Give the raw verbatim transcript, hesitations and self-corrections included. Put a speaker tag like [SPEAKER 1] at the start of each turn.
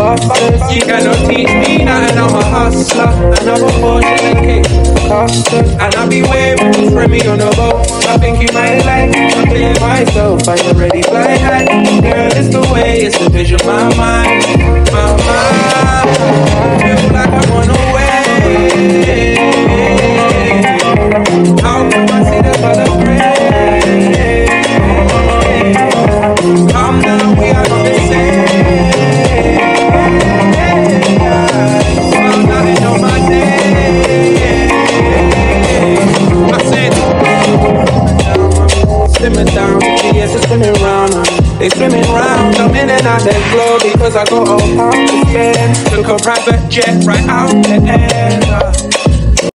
[SPEAKER 1] bosses.
[SPEAKER 2] She cannot teach me nothing, I'm a hustler. Another portion of cake,
[SPEAKER 1] Costas.
[SPEAKER 2] and I'll be waving to spray me on the boat. I think you might like me, I'm feeling myself. I already fly high. Girl, it's the way, it's the vision, my mind, my mind. Feel like I run away. How come I see the color gray? Calm down, we are not the same. I'm not on my day. I said, simmer down, G S is spinning round. They swimming round, I'm in and out that glow because I go all out again. Took a private jet right out the air.